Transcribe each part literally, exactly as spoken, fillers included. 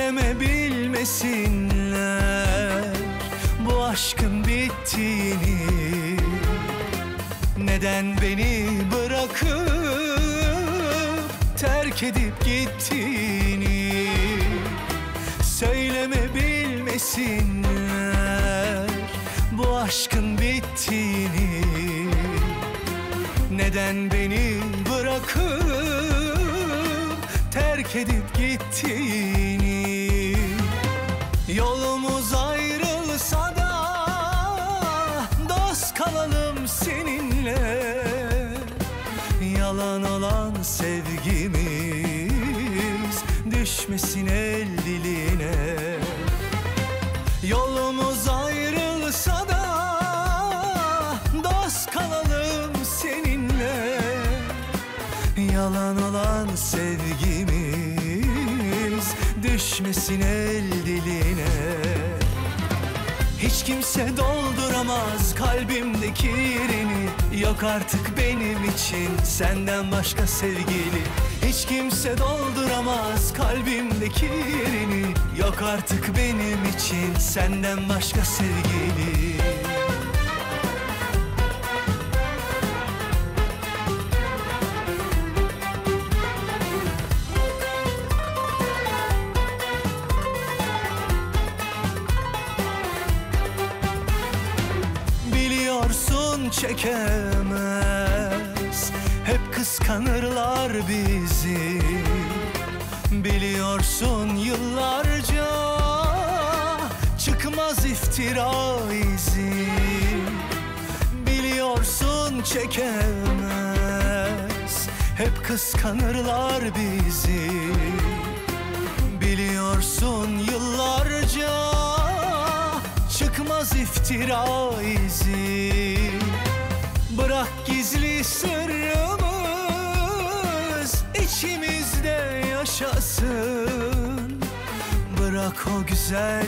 Söyleme bilmesinler bu aşkın bittiğini, neden beni bırakıp terk edip gittiğini. Söyleme bilmesinler bu aşkın bittiğini, neden beni bırakıp terk edip gittiğini. Yolumuz ayrılsa da dost kalalım seninle. Yalan olan sevgimiz düşmesin el diline. Yolumuz ayrılsa da dost kalalım seninle. Yalan olan sevgimiz düşmesin el diline. Hiç kimse dolduramaz kalbimdeki yerini, yok artık benim için senden başka sevgili. Hiç kimse dolduramaz kalbimdeki yerini, yok artık benim için senden başka sevgili. Biliyorsun çekemez, hep kıskanırlar bizi. Biliyorsun yıllarca çıkmaz iftira izi. Biliyorsun çekemez, hep kıskanırlar bizi. Biliyorsun yıllarca çıkmaz iftira izi. Bırak gizli sırrımız içimizde yaşasın. Bırak o güzel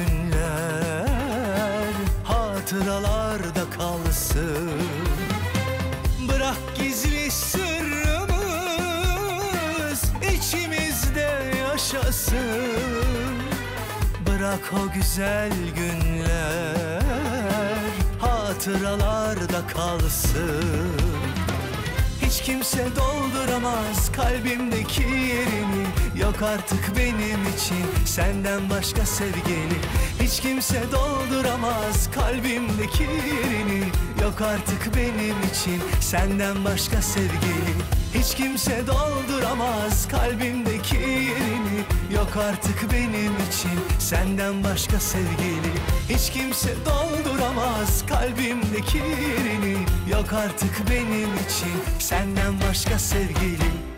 günler hatıralarda kalsın. Bırak gizli sırrımız içimizde yaşasın. Bırak o güzel günler hatıralarda kalsın. Hiç kimse dolduramaz kalbimdeki yerini, yok artık benim için senden başka sevgili. Hiç kimse dolduramaz kalbimdeki yerini, yok artık benim için senden başka sevgili. Hiç kimse dolduramaz kalbimdeki yerini, yok artık benim için senden başka sevgili. Hiç kimse dolduramaz kalbimdeki yerini, yok artık benim için senden başka sevgili.